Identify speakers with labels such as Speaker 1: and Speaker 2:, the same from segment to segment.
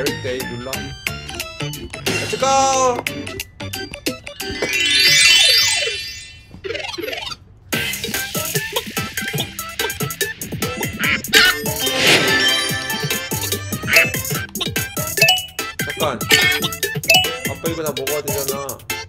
Speaker 1: Direct A 눌러. Let's go! 잠깐. 아빠 이거 다 먹어야 되잖아.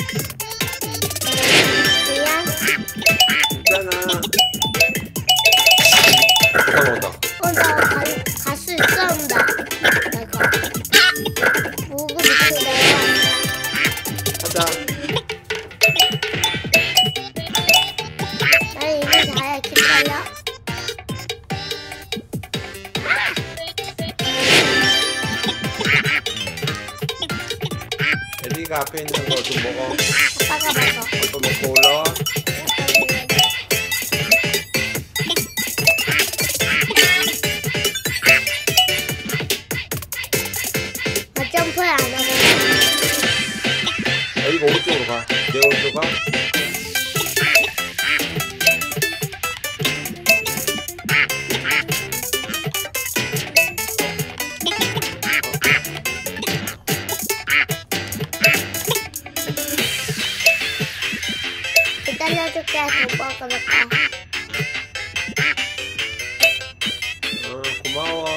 Speaker 2: 그냥
Speaker 1: 있잖아. 다 먹었다.
Speaker 2: 나 갈 수 있었다. 내가 보고 밑에 내려왔다.
Speaker 1: 하자.
Speaker 2: 나 이제 잘해. 기다려.
Speaker 1: 에리가 앞에 있는 거 좀 먹어.
Speaker 2: 아빠가 먹어.
Speaker 1: 또 먹고 올라와.
Speaker 2: 점프 안 하고.
Speaker 1: 에리가 오른쪽으로 가. 내 오른쪽 가.
Speaker 2: 기다려줄게. 더 먹으니까.
Speaker 1: 고마워.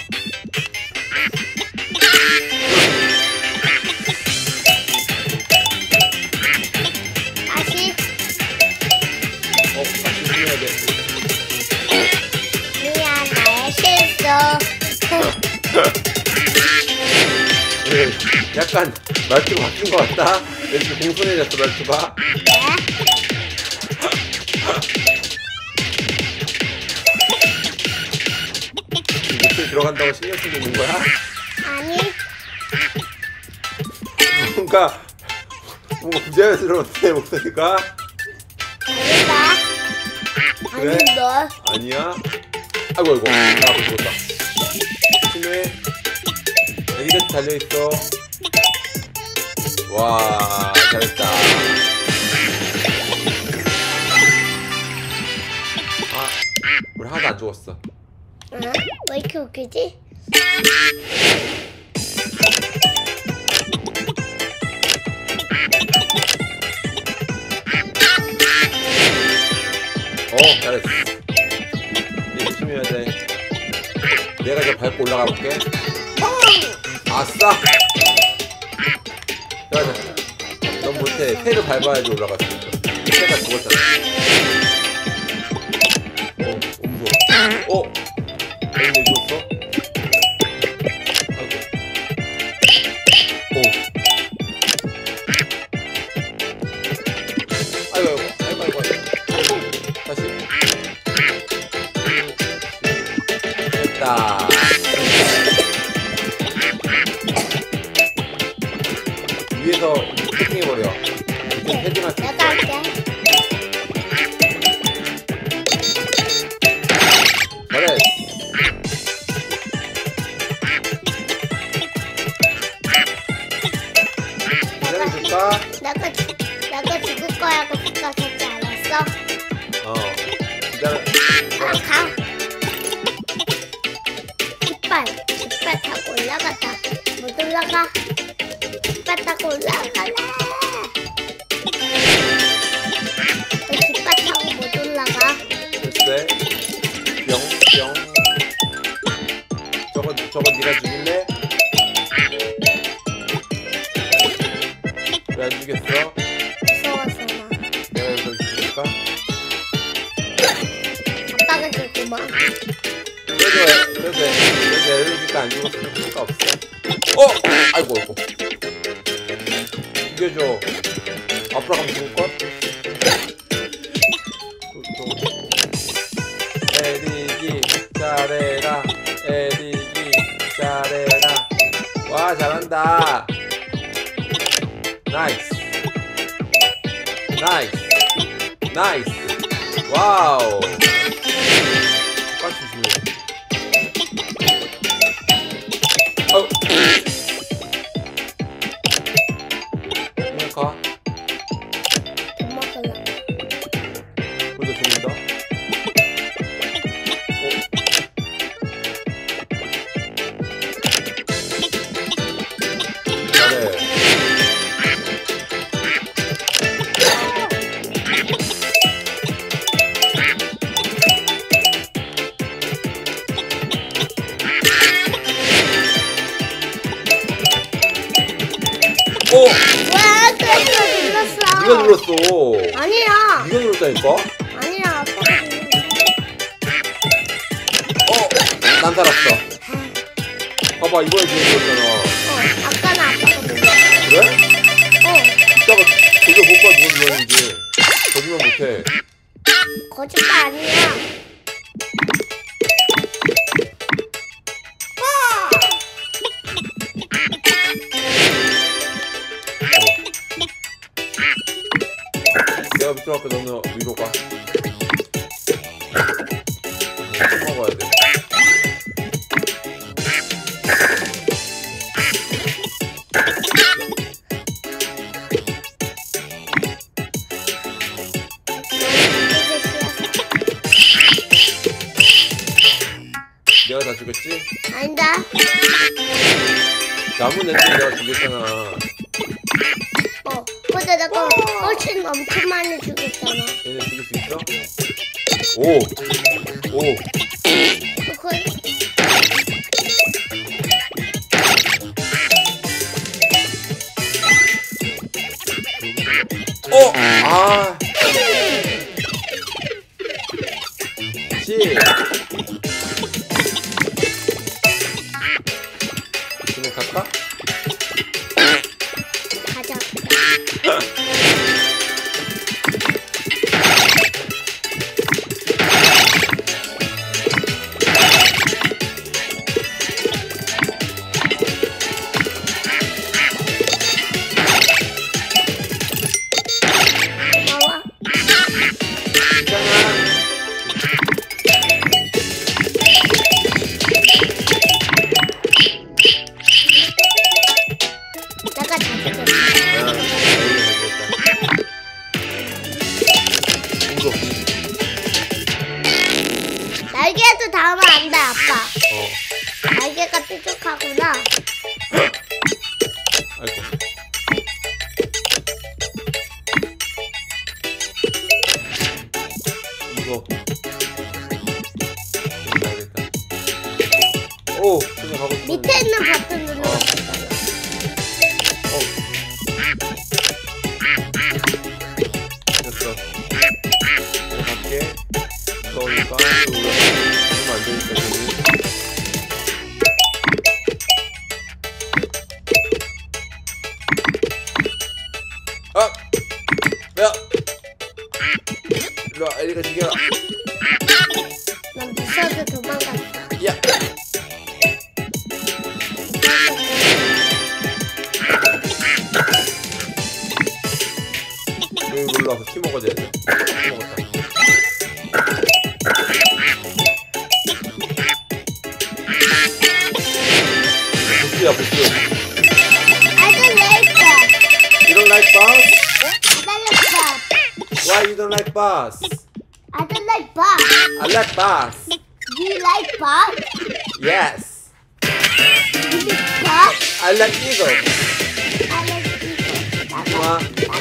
Speaker 2: 다시.
Speaker 1: 다시 해야 돼.
Speaker 2: 미안, 나의 실수.
Speaker 1: 약간 말투가 바뀐 것 같다. 왠지 공손해졌어 말투가. 목소리 들어간다고 신경 쓰고 있는 거야?
Speaker 2: 아니,
Speaker 1: 뭔가 부자연스러운데 목소리가?
Speaker 2: 아니다.
Speaker 1: 그래?
Speaker 2: 아니, 너.
Speaker 1: 아니야? 아이고 나 죽었다. 심해. 애기같이 달려있어. 와 잘했다. 아 우리 하나도 안 죽었어.
Speaker 2: 응? 왜 이렇게 웃기지?
Speaker 1: 잘했어. 이제 조심해야 돼. 내가 이제 밟고 올라가 볼게. 아싸! 야, 넌 못해. 새를 밟아야지 올라갈 수 있어. 새가 죽었잖아. 무서워. 왜 죽었어? 아이고. 다시. 됐다. 위에서 패딩해버려. 이렇게 패딩할 수 있어.
Speaker 2: 내가 할게.
Speaker 1: 잘해. 기다려줄까?
Speaker 2: 내가 죽을 거라고 생각했지 않았어?
Speaker 1: 기다려.
Speaker 2: 가. 깃발 타고 올라가자. 못 올라가. 깃발 타고 올라갈래. 왜 깃발 타고 못 올라가?
Speaker 1: 글쎄. 뿅. 저거 네가 죽일래? 왜 안 죽였어?
Speaker 2: 무서웠어 나.
Speaker 1: 내가 이걸 죽일까?
Speaker 2: 아빠가 죽구만.
Speaker 1: 그래도 에르니까 안 죽었으면 필요가 없어. 아이고. 죽여줘. 앞으로 가면 죽을걸? 에릭이 잘해라. 에릭이 잘해라. 와 잘한다. 나이스. 와우. 똑같이 주네. 그냥 가.
Speaker 2: 못 먹을래.
Speaker 1: 근데 죽는다. 네가 눌렀어.
Speaker 2: 아니야.
Speaker 1: 네가 눌렀다니까?
Speaker 2: 아니야. 아빠가 눌렀어.
Speaker 1: 난 살았어. 봐봐, 이번에 지금 눌렀잖아.
Speaker 2: 아까는 아빠가 눌렀어.
Speaker 1: 그래? 이따가 저기 못 봐, 누가 눌렀는지. 거짓말 못해.
Speaker 2: 거짓말 아니야.
Speaker 1: 내가 밑으로 갈게. 너는 위로 가. 먹어야 돼. 내가 다 죽였지?
Speaker 2: 아니다.
Speaker 1: 나무 냄새 내가 죽였잖아.
Speaker 2: 근데 내가 훨씬 엄청 많이 죽였잖아.
Speaker 1: 얘네 죽일 수 있어? 오! 오! 아! 그냥 갈까?
Speaker 2: 가자. 나와. 내가 다 죽였어. 날개도 닿으면 안 돼, 아빠. 날개가 뾰족하구나.
Speaker 1: 아이고. 이거. 알겠다. 오! 그냥 가고 싶어.
Speaker 2: 밑에 있는 버튼 눌러.
Speaker 1: 됐어. 내가 갈게. 그러니까 또 올라가면 안 되니까 여기. 야! 일로 와, 에리가 죽여라.
Speaker 2: 난 무서워서 도망갔어.
Speaker 1: 야! 여기 올라와서 키 먹어야 돼. 키 먹었다. 보스야, 보스.
Speaker 2: I don't like that.
Speaker 1: You don't like bus?
Speaker 2: I don't like that.
Speaker 1: Why you don't like bus?
Speaker 2: I don't like bus.
Speaker 1: I like bus.
Speaker 2: Do you like bus?
Speaker 1: Yes.
Speaker 2: Do you like bus?
Speaker 1: I like eagle.
Speaker 2: I like eagle.
Speaker 1: 주마.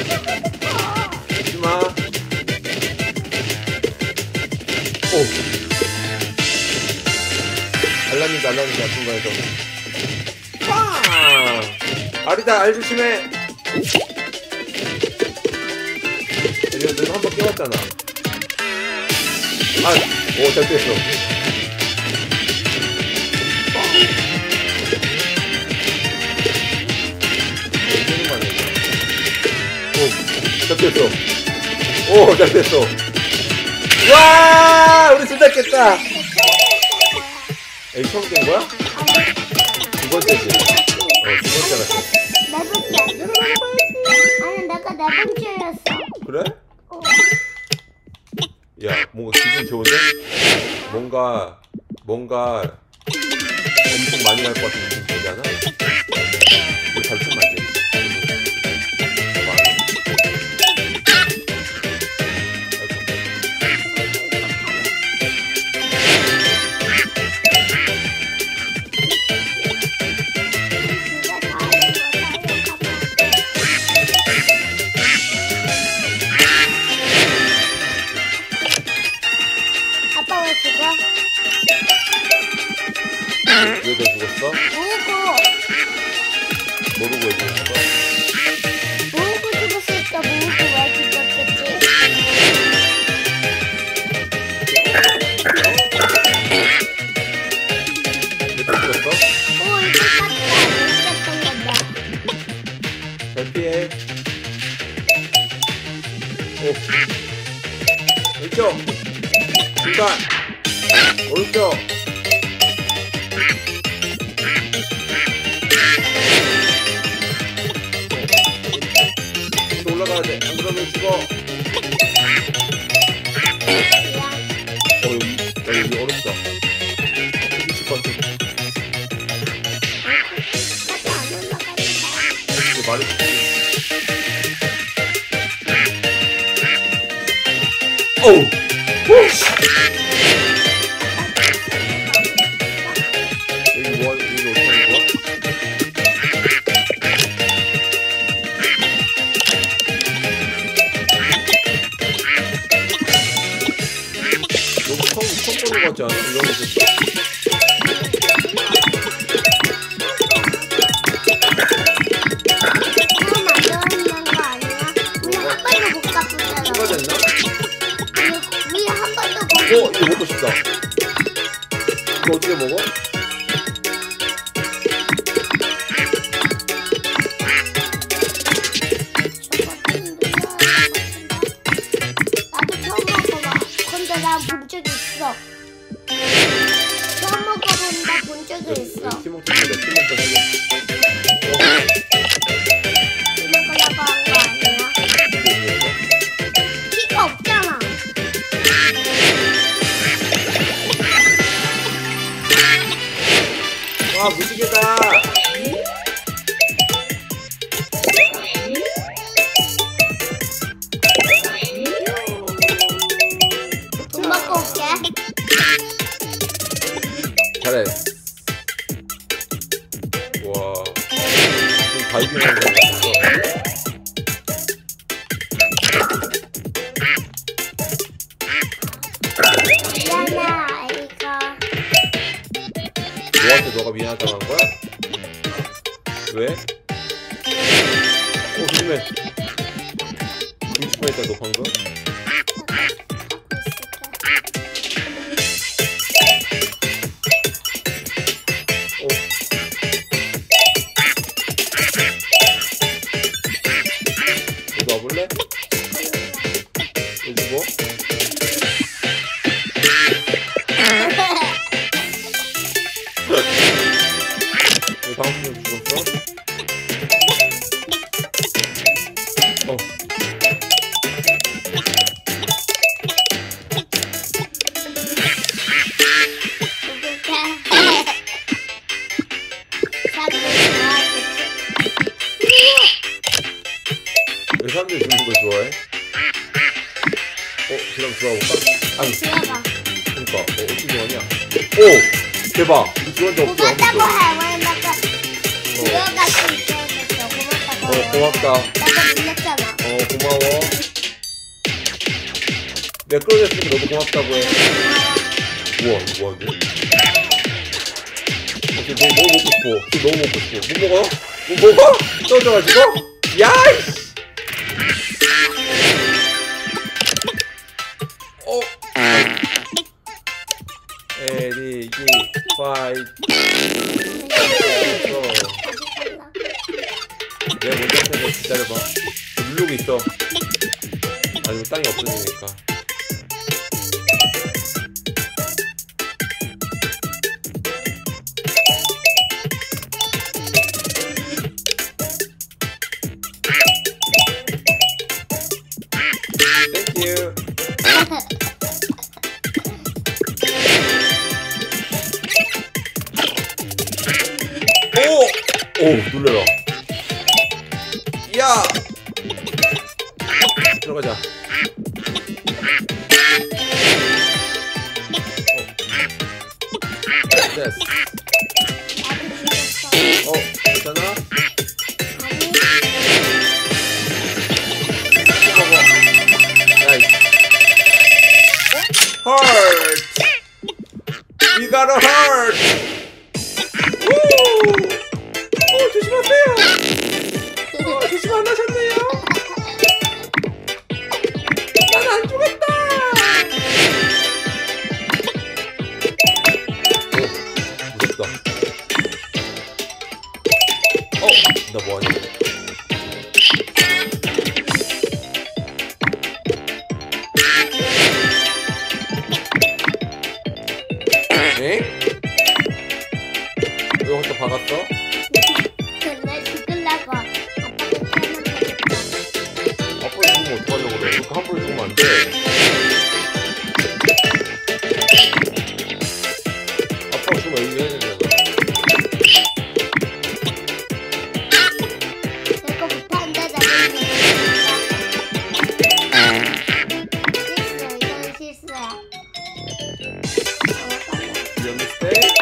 Speaker 1: 주마. 오. 알람이다, 알람이다. 중간에서. 빵! 알이다, 알 조심해. 너도 한번 깨웠잖아. 오, 잘 뺐어. 오, 잘 뺐어. 오, 잘 뺐어. 와, 우리 둘 다 깼다. 에이, 처음 깬 거야? 두 번째지. 두 번째 같아.
Speaker 2: 네 번째. 아니, 내가 네 번째였어.
Speaker 1: 그래? 야, 뭔가 기분 좋은데? 뭔가 엄청 많이 할 것 같은 느낌 들지 않아? 이거 잘 쓰면 안 돼.
Speaker 2: 아빠 왜 죽어?
Speaker 1: 왜 너 죽었어?
Speaker 2: 모르고
Speaker 1: 모르고 왜 죽었어?
Speaker 2: 죽었을까? 모르고 왜?
Speaker 1: 일단 오른쪽. 또 올라가야 돼. 안 그러면 죽어. 여기 어렵다. 미칠 것 같아. 이거 말해줄게. 어우! 여기 뭐, 여기 어떻게 하는 거야? 너무 처음 보는 거 같지 않아? 이런 거 좀. 됐나? 이거 먹고 싶다. 이거 어떻게 먹어?
Speaker 2: 나도 처음 먹어봐. 근데 나 본 적이 있어. 처음 먹어본다 본 적이 있어.
Speaker 1: 팀워크 해야 돼. 팀워크 해야 돼.
Speaker 2: 먹으려고 한 거 아니야? 피가 없잖아.
Speaker 1: 와, 무지개다.
Speaker 2: 돈 먹고 올게.
Speaker 1: 잘해. 와, 좀 다이빙하는 거 같았어.
Speaker 2: 미안해 아이가.
Speaker 1: 너한테 너가 미안하다고 한 거야? 왜? 조심해. 조심했다 너 방금? 너도 와볼래? 여기 뭐? 왜 방금 죽었어? 왜 사람들이 죽는 걸 좋아해? 그럼 들어가볼까? 아니,
Speaker 2: 들어가.
Speaker 1: 그니까, 어떻게 좋아하냐? 오! 대박! 이거 들어간 적 없어.
Speaker 2: 고맙다고
Speaker 1: 한 번도.
Speaker 2: 해. 왜 내가 들어갈 수 있어서 고맙다고.
Speaker 1: 고맙다.
Speaker 2: 나도 놀랬잖아.
Speaker 1: 고마워. 내가 끌어냈으니까 너도 고맙다고 해. 우와, 이거 뭐하는데? 너 너무 먹고 싶어. 너 너무 먹고 싶어. 못 먹어? 못 먹어? 떨어져가지고? 야이씨! 에리기 파이트. 내가 먼저 할 테니까 기다려봐. 누르고 있어. 아니 땅이 없어지니까. 땡큐. 오! 놀래라. 야! 들어가자. 됐어. 괜찮아? 나이스. Heart! We got a heart! 오! 조심하세요! 조심 안 하셨네요? 난 안 죽었다! 무섭다. 나 뭐하냐? 너 혼자 박았어?
Speaker 2: 근데 죽을라고. 아빠가 태어난
Speaker 1: 아빠 죽으면
Speaker 2: 거겠다.
Speaker 1: 어떡하려고 그래? 이렇게 함부로 죽으면 안 돼. 아빠가 죽으면 이거 해야 되잖아.
Speaker 2: 내거 못하는데 나는 실수. 이건 실수야.
Speaker 1: You understand?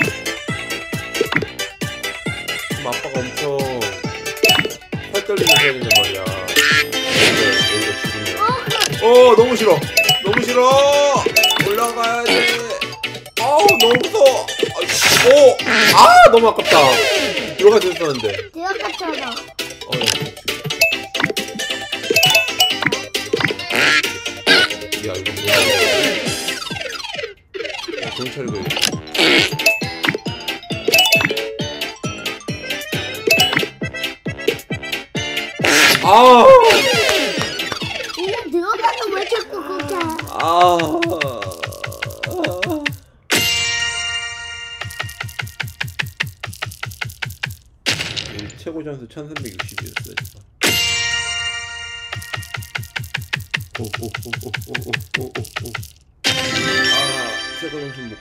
Speaker 1: 지금 아빠가 엄청 팔 떨리면서 해야 된단 말이야. 여기가 죽으면. 너무 싫어. 너무 싫어. 올라가야 돼. 아우 너무 무서워. 너무 아깝다. 들어가 됐었는데.
Speaker 2: 들어갔잖아.
Speaker 1: 야 이거 뭐야? 경찰이 왜?
Speaker 2: 이거 들어가서 왜 자꾸 그렇게 해?
Speaker 1: 최고 점수 1360이었어요. 최고 점수 못